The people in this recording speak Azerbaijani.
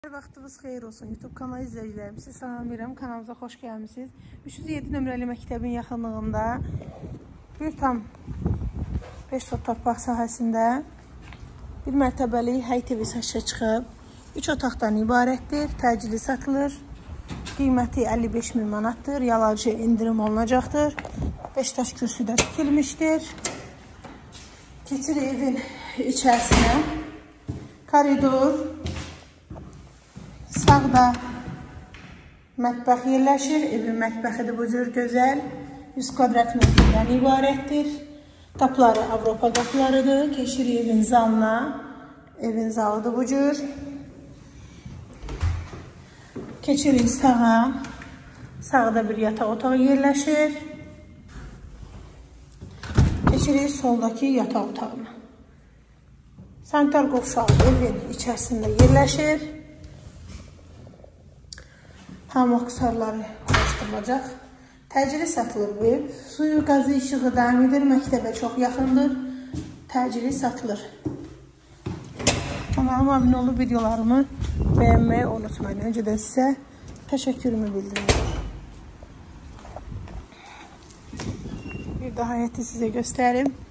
Vaxtınız xeyir olsun. YouTube kanal izləyicilərim, sizi salamlayıram. Kanalımıza xoş gəlmişsiniz. 307 nömrəli məktəbin yaxınlığında bir tam 5 sot torpaq sahəsində bir mərtəbəli həyət evi satışa çıxıb. 3 otaqdan ibarətdir. Təcili satılır. Qiyməti 55 min manatdır. Yalancı indirim olunacaqdır. 5 daş kürsüdə tikilmişdir. Keçir evin içərisinə. Koridor. Sağda mətbəx yerləşir. Evin mətbəxi də bu cür gözəl. 100 kvadrat metrdən ibarətdir. Qapıları Avropa qapılarıdır. Keçir evin zalına. Evin zalı da bu cür. Keçirik sağa. Sağda bir yataq otağı yerləşir. Keçirik soldakı yataq otağına. Sanitar qovşağı evin içərisində yerləşir. Hamam qusarları quraşdırılacaq. Təcili satılır bu ev. Suyu, qazı, işığı daimidir. Məktəbə çox yaxındır. Təcili satılır. Kanalıma abunə olub videolarımı bəyənməyi unutmayın. Öncədən sizə təşəkkürümü bildirirəm. Bir daha həyəti sizə göstərim.